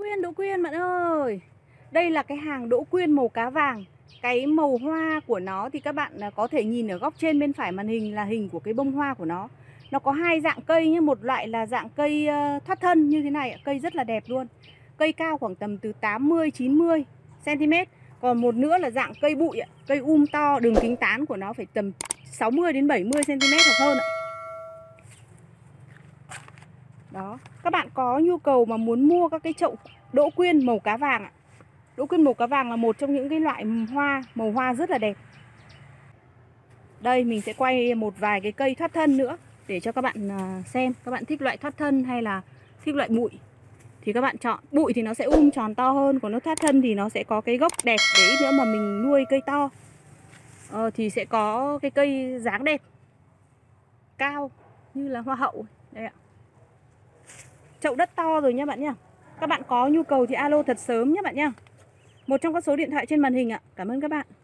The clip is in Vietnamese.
Đỗ Quyên bạn ơi. Đây là cái hàng đỗ quyên màu cá vàng. Cái màu hoa của nó thì các bạn có thể nhìn ở góc trên bên phải màn hình là hình của cái bông hoa của nó. Nó có hai dạng cây nhé, một loại là dạng cây thoát thân như thế này, cây rất là đẹp luôn. Cây cao khoảng tầm từ 80-90 cm. Còn một nữa là dạng cây bụi, cây to, đường kính tán của nó phải tầm 60-70 cm hoặc hơn ạ. Đó, các bạn có nhu cầu mà muốn mua các cái chậu đỗ quyên màu cá vàng ạ. Đỗ quyên màu cá vàng là một trong những cái loại hoa, màu hoa rất là đẹp. Đây mình sẽ quay một vài cái cây thoát thân nữa để cho các bạn xem. Các bạn thích loại thoát thân hay là thích loại bụi thì các bạn chọn. Bụi thì nó sẽ tròn to hơn, còn nó thoát thân thì nó sẽ có cái gốc đẹp. Để ít nữa mà mình nuôi cây to thì sẽ có cái cây dáng đẹp, cao như là hoa hậu. Đây ạ. Chậu đất to rồi nhá bạn nhá. Các bạn có nhu cầu thì alo thật sớm nhé bạn nhá. Một trong các số điện thoại trên màn hình ạ. Cảm ơn các bạn.